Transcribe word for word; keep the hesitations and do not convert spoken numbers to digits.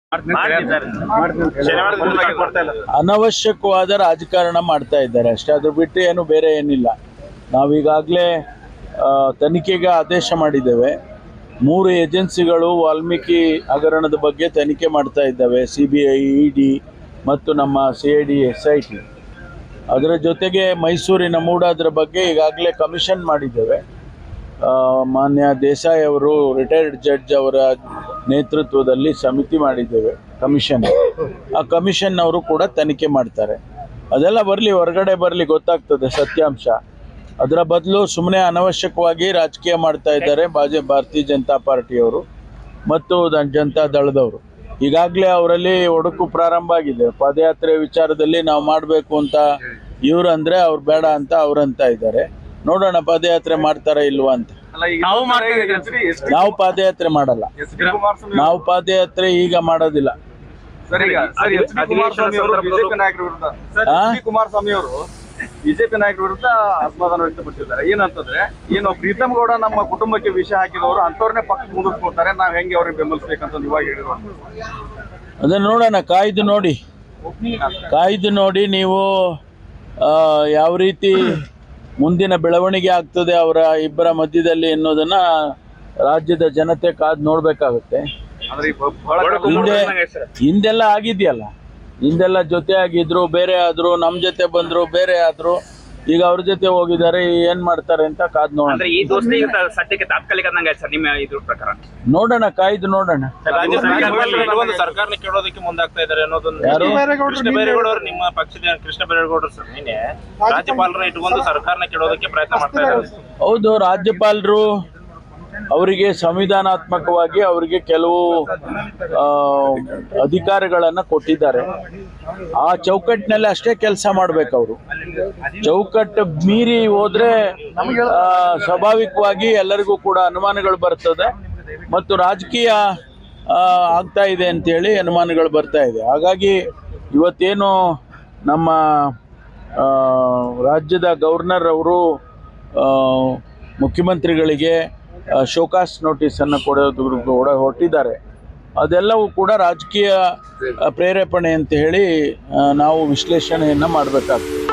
ಅನವಶ್ಯಕವಾದ ರಾಜಕಾರಣ ಮಾಡ್ತಾ ಇದ್ದಾರೆ ಅಷ್ಟೇ, ಅದ್ರ ಬಿಟ್ಟು ಏನು ಬೇರೆ ಏನಿಲ್ಲ. ನಾವೀಗಾಗಲೇ ತನಿಖೆಗೆ ಆದೇಶ ಮಾಡಿದ್ದೇವೆ. ಮೂರು ಏಜೆನ್ಸಿಗಳು ವಾಲ್ಮೀಕಿ ಹಗರಣದ ಬಗ್ಗೆ ತನಿಖೆ ಮಾಡ್ತಾ ಇದ್ದಾವೆ, C B I, E D ಮತ್ತು ನಮ್ಮ C I D, S I T. ಅದರ ಜೊತೆಗೆ ಮೈಸೂರಿನ ಮೂಡಾದ್ರ ಬಗ್ಗೆ ಈಗಾಗಲೇ ಕಮಿಷನ್ ಮಾಡಿದ್ದೇವೆ. ಮಾನ್ಯ ದೇಸಾಯಿ ಅವರು, ರಿಟೈರ್ಡ್ ಜಡ್ಜ್ ಅವರ ನೇತೃತ್ವದಲ್ಲಿ ಸಮಿತಿ ಮಾಡಿದ್ದೇವೆ, ಕಮಿಷನ್. ಆ ಕಮಿಷನ್ ಅವರು ಕೂಡ ತನಿಖೆ ಮಾಡ್ತಾರೆ. ಅದೆಲ್ಲ ಬರಲಿ, ಹೊರಗಡೆ ಬರಲಿ, ಗೊತ್ತಾಗ್ತದೆ ಸತ್ಯಾಂಶ. ಅದರ ಬದಲು ಸುಮ್ಮನೆ ಅನವಶ್ಯಕವಾಗಿ ರಾಜಕೀಯ ಮಾಡ್ತಾ ಇದ್ದಾರೆ ಬಾಜೆ ಭಾರತೀಯ ಜನತಾ ಪಾರ್ಟಿಯವರು ಮತ್ತು ಜನತಾ ದಳದವರು. ಈಗಾಗಲೇ ಅವರಲ್ಲಿ ಒಡಕು ಪ್ರಾರಂಭ ಆಗಿದೆ. ಪಾದಯಾತ್ರೆ ವಿಚಾರದಲ್ಲಿ ನಾವು ಮಾಡಬೇಕು ಅಂತ ಇವ್ರು ಅಂದರೆ ಅವ್ರು ಬೇಡ ಅಂತ ಅವ್ರಂತ ಇದ್ದಾರೆ. ನೋಡೋಣ ಪಾದಯಾತ್ರೆ ಮಾಡ್ತಾರ ಇಲ್ವಾ ಅಂತ. ನಾವು ಪಾದಯಾತ್ರೆ ಮಾಡಲ್ಲ, ನಾವು ಪಾದಯಾತ್ರೆ ಈಗ ಮಾಡೋದಿಲ್ಲ. ಕುಮಾರಸ್ವಾಮಿ ಅವರು ಬಿಜೆಪಿ ನಾಯಕರ ವಿರುದ್ಧ ಅಸಮಾಧಾನ ವ್ಯಕ್ತಪಡಿಸಿದ್ದಾರೆ. ಏನಂತಂದ್ರೆ, ಏನು ಪ್ರೀತಮ್ ಗೌಡ ನಮ್ಮ ಕುಟುಂಬಕ್ಕೆ ವಿಷ ಹಾಕಿದವರು ಅಂತವ್ರನ್ನೇ ಪಕ್ಕಕ್ಕೆ ಮುಂದಿಸ್ಕೊಳ್ತಾರೆ, ನಾವ್ ಹೆಂಗೆ ಅವ್ರಿಗೆ ಬೆಂಬಲಿಸಬೇಕಂತ ಇವಾಗ ಹೇಳಿದ್ರು. ಅದನ್ನ ನೋಡೋಣ, ಕಾಯ್ದು ನೋಡಿ ಕಾಯ್ದು ನೋಡಿ ನೀವು ಯಾವ ರೀತಿ ಮುಂದಿನ ಬೆಳವಣಿಗೆ ಆಗ್ತದೆ ಅವರ ಇಬ್ಬರ ಮಧ್ಯದಲ್ಲಿ ಎನ್ನುವುದನ್ನ ರಾಜ್ಯದ ಜನತೆ ಕಾದು ನೋಡ್ಬೇಕಾಗುತ್ತೆ. ಹಿಂದೆ ಹಿಂದೆಲ್ಲ ಆಗಿದೆಯಲ್ಲ, ಹಿಂದೆಲ್ಲ ಜೊತೆ ಆಗಿದ್ರು, ಬೇರೆ ಆದ್ರು, ನಮ್ಮ ಜೊತೆ ಬಂದ್ರು, ಬೇರೆ ಆದ್ರು, ಈಗ ಅವ್ರ ಜೊತೆ ಹೋಗಿದ್ದಾರೆ. ಏನ್ ಮಾಡ್ತಾರೆ ಅಂತ ಕಾದ್ ನೋಡೋಣ. ನೋಡೋಣ, ಕಾಯ್ದು ನೋಡೋಣ. ಸರ್ಕಾರನ ಕೇಳೋದಕ್ಕೆ ಮುಂದಾಗ್ತಾ ಇದ್ದಾರೆ ಅನ್ನೋದೊಂದು ಕೃಷ್ಣ ಬೈರೇಗೌಡರು, ನಿಮ್ಮ ಪಕ್ಷದ ಕೃಷ್ಣ ಬೈರೇಗೌಡರು ಸರ್ ನಿನ್ನೆ ರಾಜ್ಯಪಾಲರನ್ನ ಇಟ್ಕೊಂಡು ಸರ್ಕಾರನ ಕೇಳೋದಕ್ಕೆ ಪ್ರಯತ್ನ ಮಾಡ್ತಾ ಇದ್ದಾರೆ. ಹೌದು, ರಾಜ್ಯಪಾಲರು ಅವರಿಗೆ ಸಂವಿಧಾನಾತ್ಮಕವಾಗಿ ಅವರಿಗೆ ಕೆಲವು ಅಧಿಕಾರಗಳನ್ನು ಕೊಟ್ಟಿದ್ದಾರೆ. ಆ ಚೌಕಟ್ಟಿನಲ್ಲಿ ಅಷ್ಟೇ ಕೆಲಸ ಮಾಡ್ಬೇಕು. ಅವರು ಚೌಕಟ್ಟು ಮೀರಿ ಹೋದ್ರೆ ಸ್ವಾಭಾವಿಕವಾಗಿ ಎಲ್ಲರಿಗೂ ಕೂಡ ಅನುಮಾನಗಳು ಬರ್ತದೆ ಮತ್ತು ರಾಜಕೀಯ ಆಗ್ತಾ ಇದೆ ಅಂತೇಳಿ ಅನುಮಾನಗಳು ಬರ್ತಾ ಇದೆ. ಹಾಗಾಗಿ ಇವತ್ತೇನು ನಮ್ಮ ರಾಜ್ಯದ ಗವರ್ನರ್ ಅವರು ಮುಖ್ಯಮಂತ್ರಿಗಳಿಗೆ ಶೋಕಾಸ್ ನೋಟಿಸನ್ನು ಕೊಡೋದು ಕೂಡ ಹೊರಟಿದ್ದಾರೆ. ಅದೆಲ್ಲವೂ ಕೂಡ ರಾಜಕೀಯ ಪ್ರೇರೇಪಣೆ ಅಂತ ಹೇಳಿ ನಾವು ವಿಶ್ಲೇಷಣೆಯನ್ನು ಮಾಡಬೇಕಾಗ್ತದೆ.